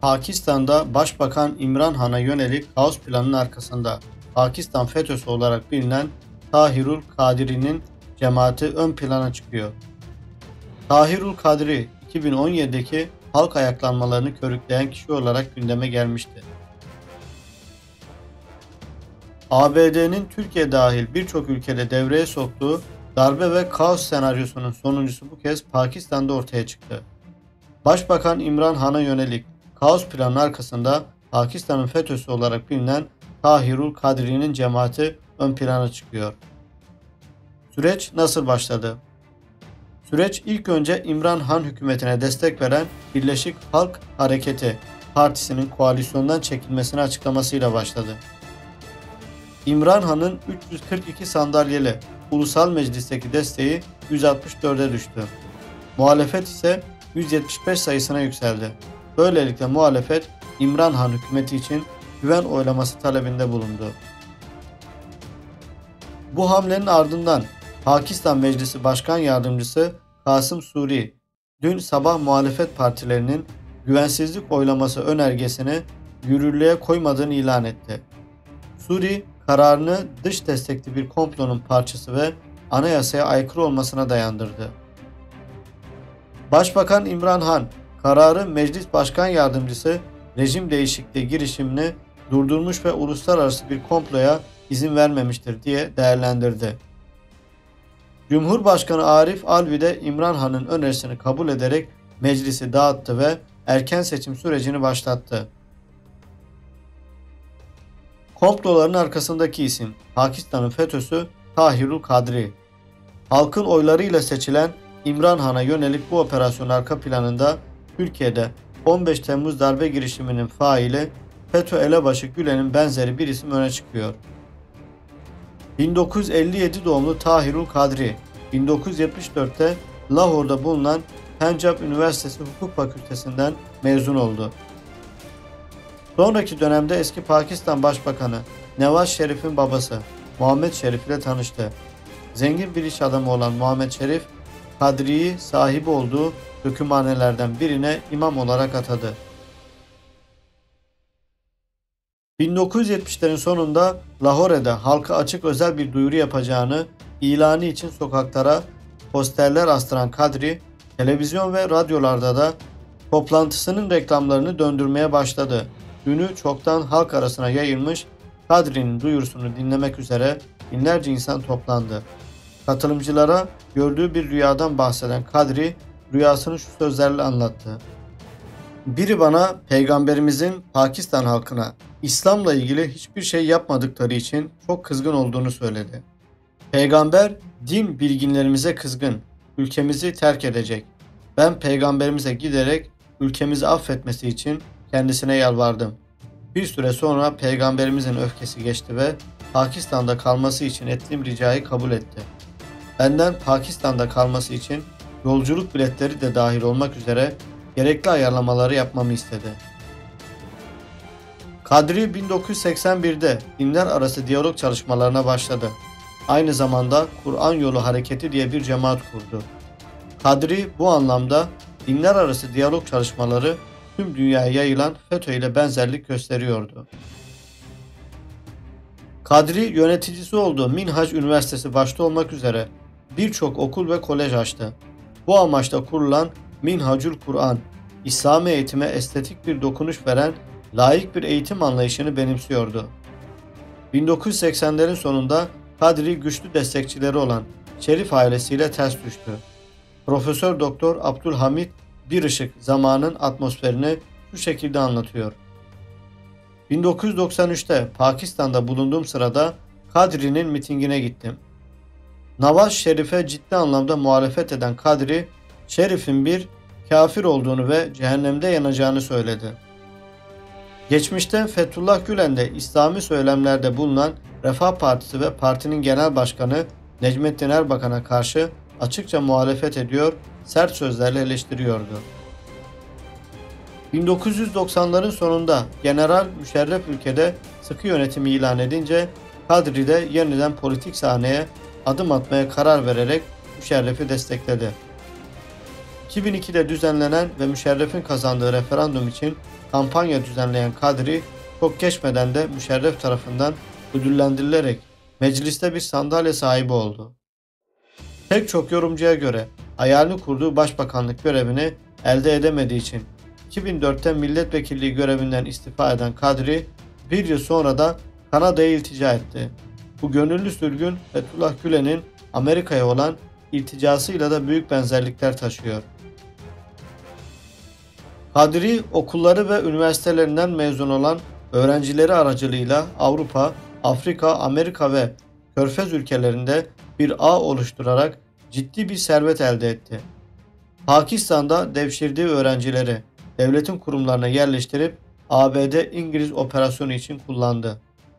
Pakistan'da Başbakan İmran Han'a yönelik kaos planının arkasında Pakistan FETÖ'sü olarak bilinen Tahirul Kadiri'nin cemaati ön plana çıkıyor. Tahirul Kadiri 2017'deki halk ayaklanmalarını körükleyen kişi olarak gündeme gelmişti. ABD'nin Türkiye dahil birçok ülkede devreye soktuğu darbe ve kaos senaryosunun sonuncusu bu kez Pakistan'da ortaya çıktı. Başbakan İmran Han'a yönelik kaos planının arkasında Pakistan'ın FETÖ'sü olarak bilinen Tahirul Kadri'nin cemaati ön plana çıkıyor. Süreç nasıl başladı? Süreç ilk önce İmran Han hükümetine destek veren Birleşik Halk Hareketi Partisi'nin koalisyondan çekilmesini açıklamasıyla başladı. İmran Han'ın 342 sandalyeli Ulusal Meclis'teki desteği 164'e düştü. Muhalefet ise 175 sayısına yükseldi. Böylelikle muhalefet İmran Han hükümeti için güven oylaması talebinde bulundu. Bu hamlenin ardından Pakistan Meclisi Başkan Yardımcısı Kasım Suri dün sabah muhalefet partilerinin güvensizlik oylaması önergesini yürürlüğe koymadığını ilan etti. Suri kararını dış destekli bir komplonun parçası ve anayasaya aykırı olmasına dayandırdı. Başbakan İmran Han, kararı Meclis Başkan Yardımcısı rejim değişikliği girişimini durdurmuş ve uluslararası bir komploya izin vermemiştir diye değerlendirdi. Cumhurbaşkanı Arif Alvi de İmran Han'ın önerisini kabul ederek meclisi dağıttı ve erken seçim sürecini başlattı. Komploların arkasındaki isim Pakistan'ın FETÖ'sü Tahirul Kadri. Halkın oylarıyla seçilen İmran Han'a yönelik bu operasyon arka planında Türkiye'de 15 Temmuz darbe girişiminin faili FETÖ elebaşı Gülen'in benzeri bir isim öne çıkıyor. 1957 doğumlu Tahirul Kadri, 1974'te Lahor'da bulunan Pencap Üniversitesi Hukuk Fakültesinden mezun oldu. Sonraki dönemde eski Pakistan Başbakanı Nevaz Şerif'in babası Muhammed Şerif ile tanıştı. Zengin bir iş adamı olan Muhammed Şerif, Kadri'yi sahibi olduğu dökümhanelerden birine imam olarak atadı. 1970'lerin sonunda Lahore'de halka açık özel bir duyuru yapacağını ilanı için sokaklara posterler astıran Kadri, televizyon ve radyolarda da toplantısının reklamlarını döndürmeye başladı. Ünü çoktan halk arasına yayılmış, Kadri'nin duyurusunu dinlemek üzere binlerce insan toplandı. Katılımcılara gördüğü bir rüyadan bahseden Kadri, rüyasını şu sözlerle anlattı. Biri bana Peygamberimizin Pakistan halkına İslam'la ilgili hiçbir şey yapmadıkları için çok kızgın olduğunu söyledi. Peygamber din bilginlerimize kızgın, ülkemizi terk edecek. Ben peygamberimize giderek ülkemizi affetmesi için kendisine yalvardım. Bir süre sonra peygamberimizin öfkesi geçti ve Pakistan'da kalması için ettiğim ricayı kabul etti. Benden Pakistan'da kalması için yolculuk biletleri de dahil olmak üzere gerekli ayarlamaları yapmamı istedi. Kadri 1981'de dinler arası diyalog çalışmalarına başladı. Aynı zamanda Kur'an Yolu Hareketi diye bir cemaat kurdu. Kadri bu anlamda dinler arası diyalog çalışmaları tüm dünyaya yayılan FETÖ ile benzerlik gösteriyordu. Kadri yöneticisi olduğu Minhaj Üniversitesi başta olmak üzere birçok okul ve kolej açtı. Bu amaçla kurulan Minhacül Kur'an, İslami eğitime estetik bir dokunuş veren laik bir eğitim anlayışını benimsiyordu. 1980'lerin sonunda Kadri güçlü destekçileri olan Şerif ailesiyle ters düştü. Profesör Doktor Abdülhamit Birışık zamanın atmosferini şu şekilde anlatıyor. 1993'te Pakistan'da bulunduğum sırada Kadri'nin mitingine gittim. Nawaz Şerif'e ciddi anlamda muhalefet eden Kadri, Şerif'in bir kafir olduğunu ve cehennemde yanacağını söyledi. Geçmişte Fethullah Gülen'de İslami söylemlerde bulunan Refah Partisi ve partinin genel başkanı Necmettin Erbakan'a karşı açıkça muhalefet ediyor, sert sözlerle eleştiriyordu. 1990'ların sonunda General Müşerref ülkede sıkı yönetimi ilan edince Kadri de yeniden politik sahneye adım atmaya karar vererek Müşerref'i destekledi. 2002'de düzenlenen ve Müşerref'in kazandığı referandum için kampanya düzenleyen Kadri, çok geçmeden de Müşerref tarafından ödüllendirilerek mecliste bir sandalye sahibi oldu. Pek çok yorumcuya göre hayalini kurduğu başbakanlık görevini elde edemediği için 2004'te milletvekilliği görevinden istifa eden Kadri, bir yıl sonra da Kanada'ya iltica etti. Bu gönüllü sürgün Fethullah Gülen'in Amerika'ya olan ilticasıyla da büyük benzerlikler taşıyor. Kadri, okulları ve üniversitelerinden mezun olan öğrencileri aracılığıyla Avrupa, Afrika, Amerika ve Körfez ülkelerinde bir ağ oluşturarak ciddi bir servet elde etti. Pakistan'da devşirdiği öğrencileri devletin kurumlarına yerleştirip ABD-İngiliz operasyonu için kullandı.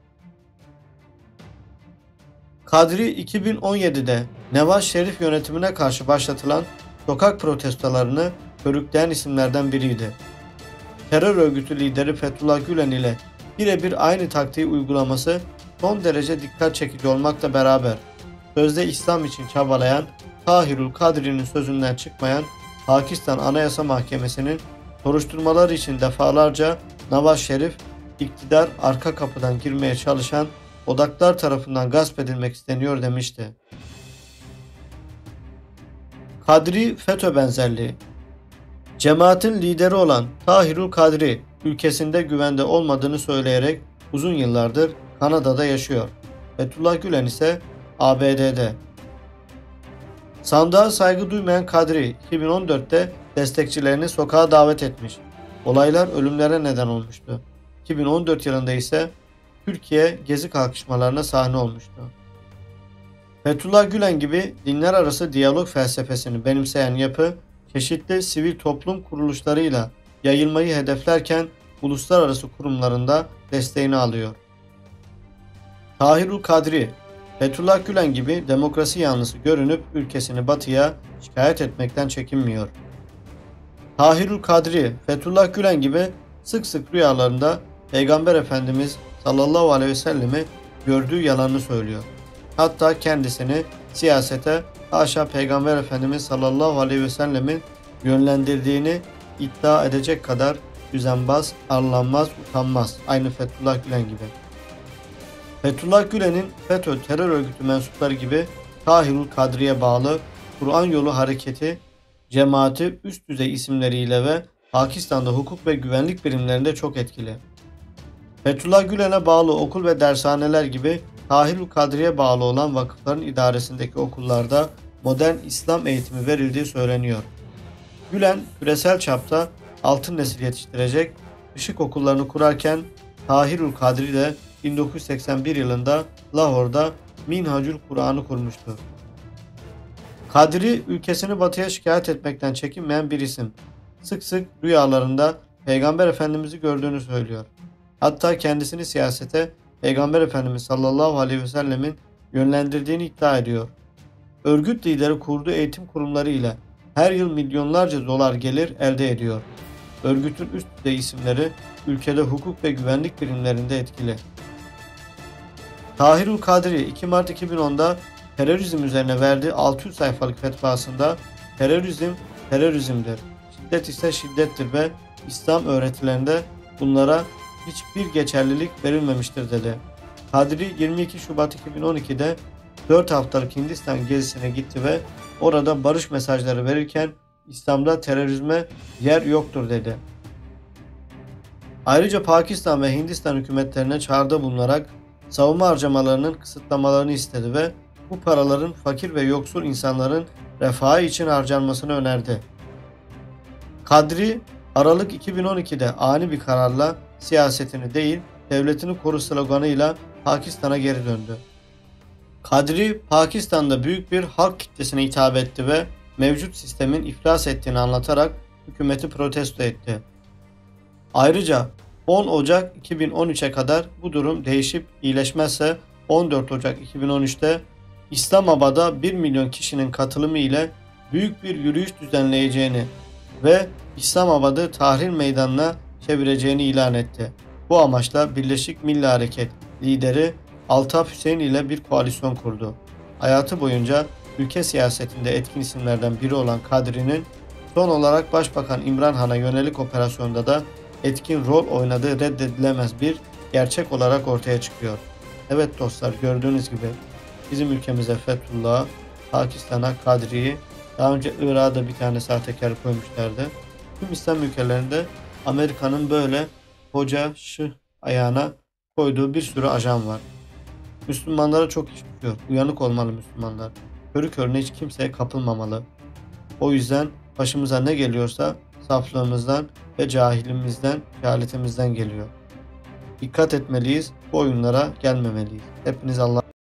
Kadri 2017'de Nevaz Şerif yönetimine karşı başlatılan sokak protestolarını körükleyen isimlerden biriydi. Terör örgütü lideri Fethullah Gülen ile birebir aynı taktiği uygulaması son derece dikkat çekici olmakla beraber sözde İslam için çabalayan Tahirül Kadri'nin sözünden çıkmayan Pakistan Anayasa Mahkemesi'nin soruşturmalar için defalarca Nevaz Şerif, iktidar arka kapıdan girmeye çalışan odaklar tarafından gasp edilmek isteniyor demişti. Kadri FETÖ benzerliği. Cemaatin lideri olan Tahirül Kadri ülkesinde güvende olmadığını söyleyerek uzun yıllardır Kanada'da yaşıyor. Fethullah Gülen ise ABD'de. Sandığa saygı duymayan Kadri 2014'te destekçilerini sokağa davet etmiş. Olaylar ölümlere neden olmuştu. 2014 yılında ise Türkiye gezi kalkışmalarına sahne olmuştu. Fethullah Gülen gibi dinler arası diyalog felsefesini benimseyen yapı, çeşitli sivil toplum kuruluşlarıyla yayılmayı hedeflerken uluslararası kurumlarında desteğini alıyor. Tahirül Kadri, Fethullah Gülen gibi demokrasi yanlısı görünüp ülkesini batıya şikayet etmekten çekinmiyor. Tahirül Kadri, Fethullah Gülen gibi sık sık rüyalarında Peygamber Efendimiz sallallahu aleyhi ve sellemi gördüğü yalanını söylüyor. Hatta kendisini siyasete haşa Peygamber Efendimiz sallallahu aleyhi ve sellemin yönlendirdiğini iddia edecek kadar düzenbaz, arlanmaz, utanmaz. Aynı Fethullah Gülen gibi. Fethullah Gülen'in FETÖ terör örgütü mensupları gibi Tahirül Kadri'ye bağlı Kur'an Yolu Hareketi cemaati üst düzey isimleriyle ve Pakistan'da hukuk ve güvenlik birimlerinde çok etkili. Fethullah Gülen'e bağlı okul ve dershaneler gibi Tahirül Kadri'ye bağlı olan vakıfların idaresindeki okullarda modern İslam eğitimi verildiği söyleniyor. Gülen küresel çapta altın nesil yetiştirecek ışık okullarını kurarken Tahirül Kadri de 1981 yılında Lahor'da Minhacül Kur'an'ı kurmuştu. Kadri ülkesini batıya şikayet etmekten çekinmeyen bir isim. Sık sık rüyalarında Peygamber Efendimiz'i gördüğünü söylüyor. Hatta kendisini siyasete Peygamber Efendimiz sallallahu aleyhi ve sellemin yönlendirdiğini iddia ediyor. Örgüt lideri kurduğu eğitim kurumları ile her yıl milyonlarca dolar gelir elde ediyor. Örgütün üst düzey isimleri ülkede hukuk ve güvenlik birimlerinde etkili. Tahirül Kadri 2 Mart 2010'da terörizm üzerine verdiği 600 sayfalık fetvasında terörizm terörizmdir, şiddet ise şiddettir ve İslam öğretilerinde bunlara hiçbir geçerlilik verilmemiştir dedi. Kadri 22 Şubat 2012'de 4 haftalık Hindistan gezisine gitti ve orada barış mesajları verirken İslam'da terörizme yer yoktur dedi. Ayrıca Pakistan ve Hindistan hükümetlerine çağrıda bulunarak savunma harcamalarının kısıtlamalarını istedi ve bu paraların fakir ve yoksul insanların refahı için harcanmasını önerdi. Kadri, Aralık 2012'de ani bir kararla siyasetini değil, devletini koru sloganıyla Pakistan'a geri döndü. Kadri, Pakistan'da büyük bir halk kitlesine hitap etti ve mevcut sistemin iflas ettiğini anlatarak hükümeti protesto etti. Ayrıca 10 Ocak 2013'e kadar bu durum değişip iyileşmezse 14 Ocak 2013'te İslamabad'a 1 milyon kişinin katılımı ile büyük bir yürüyüş düzenleyeceğini ve İslamabad'ı Tahrir Meydanı'na çevireceğini ilan etti. Bu amaçla Birleşik Milli Hareket lideri Altaf Hüseyin ile bir koalisyon kurdu. Hayatı boyunca ülke siyasetinde etkin isimlerden biri olan Kadri'nin Son olarak Başbakan İmran Han'a yönelik operasyonda da etkin rol oynadığı reddedilemez bir gerçek olarak ortaya çıkıyor. Evet dostlar, gördüğünüz gibi bizim ülkemize Fethullah, Pakistan'a Kadri'yi, daha önce Irak'a da bir tane sahtekar koymuşlardı. Tüm İslam ülkelerinde Amerika'nın böyle hoca ayağına koyduğu bir sürü ajan var. Müslümanlara çok iş düşüyor. Uyanık olmalı Müslümanlar. Körü körüne hiç kimseye kapılmamalı. O yüzden başımıza ne geliyorsa saflığımızdan ve cehaletimizden geliyor. Dikkat etmeliyiz. Bu oyunlara gelmemeliyiz. Hepiniz Allah'a